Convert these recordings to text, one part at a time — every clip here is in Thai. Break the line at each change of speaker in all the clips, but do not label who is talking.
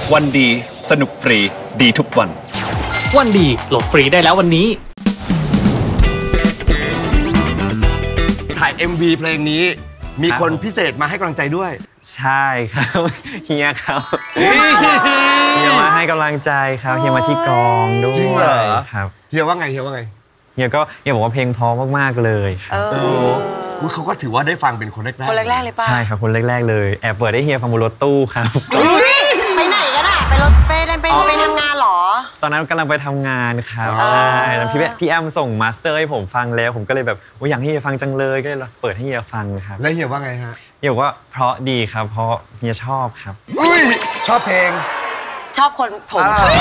วันดีสนุกฟรีดีทุกวัน
วันดีโหลดฟรีได้แล้ววันนี้
ถ่าย MV เพลงนี้มีคนพิเศษมาให้กำลังใจด้วย
ใช่ครับเฮียครับเฮียมาให้กำลังใจครับเฮียมาที่กองด้วยจริงเหรอครับ
เฮียว่าไงเฮีย
บอกว่าเพลงเพราะมากๆเลย
เขาก็ถือว่าได้ฟังเป็นคนแรก
เลยป่ะ
ใช่ครับคนแรกๆเลยแอบเปิดให้เฮียฟังบนรถตู้ครับ
ไปไหนกันอะไปรถไปทำงานหรอ
ตอนนั้นกำลังไปทำงานครับใช่แล้วพี่แอมส่งมาสเตอร์ให้ผมฟังแล้วผมก็เลยแบบอยากให้เฮียฟังจังเลยก็เลยเปิดให้เฮียฟังครับ
แล้วเฮียว่าไงฮะ
เฮียบอกว่าเพราะดีครับเพราะเฮียชอบครับ
ชอบเพลง
ชอบคนผม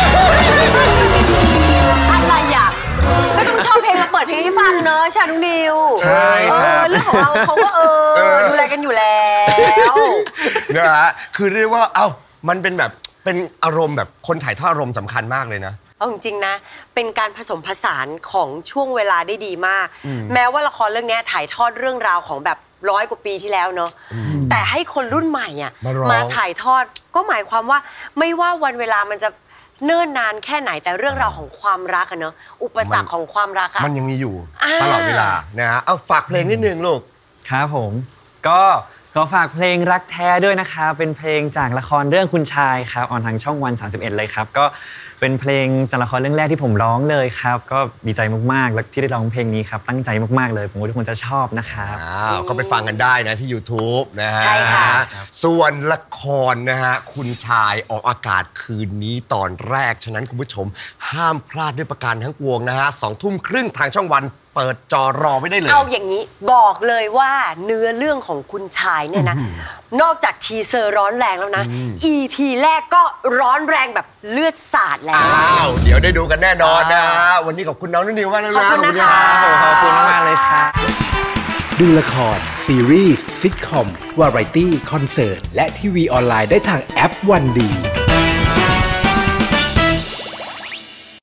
อะไรอ่ะก็ต้องชอบเพลงมาเปิดเพลงให้ฟังเนอะชานุนิว
ใช่
เรื่องของเราเขาก็ดูแลกันอยู่แล้ว
นะฮะคือเรียกว่ามันเป็นแบบเป็นอารมณ์แบบคนถ่ายทอดอารมณ์สำคัญมากเลยนะ
เอาจริงๆนะเป็นการผสมผสานของช่วงเวลาได้ดีมากแม้ว่าละครเรื่องนี้ถ่ายทอดเรื่องราวของแบบ100 กว่าปีที่แล้วเนาะแต่ให้คนรุ่นใหม่อ่ะมาถ่ายทอดก็หมายความว่าไม่ว่าวันเวลามันจะเนิ่นนานแค่ไหนแต่เรื่องราวของความรักอะเนาะอุปสรรคของความรักอะ
มันยังมีอยู่ตลอดเวลานะฮะฝากเพลงนิดนึงลูก
ครับผมก็ฝากเพลงรักแท้ด้วยนะคะเป็นเพลงจากละครเรื่องคุณชายครับออนทางช่องวัน31เลยครับก็เป็นเพลงจากละครเรื่องแรกที่ผมร้องเลยครับก็ดีใจมากๆแล้วที่ได้ร้องเพลงนี้ครับตั้งใจมากๆเลยผมว่าทุกคนจะชอบนะครับ
ก็ไปฟังกันได้นะที่ YouTube นะฮะ
ใช่ค่ะ
ส่วนละครนะฮะคุณชายออกอากาศคืนนี้ตอนแรกฉะนั้นคุณผู้ชมห้ามพลาดด้วยประการทั้งปวงนะฮะ20:30ทางช่องวันเปิดจอรอไว้ได้เลย
เอาอย่างนี้บอกเลยว่าเนื้อเรื่องของคุณชายเนี่ยนะนอกจากทีเซอร์ร้อนแรงแล้วนะ EP แรกก็ร้อนแรงแบบเลือดสาดแล้ว
เดี๋ยวได้ดูกันแน่นอนนะวันนี้ขอบคุณน้องนิวมากนะ
ขอบคุณนะคะ
ขอบคุณมากเลยค่ะ
ดูละครซีรีส์ซิทคอมวาไรตี้คอนเสิร์ตและทีวีออนไลน์ได้ทางแอปวันดี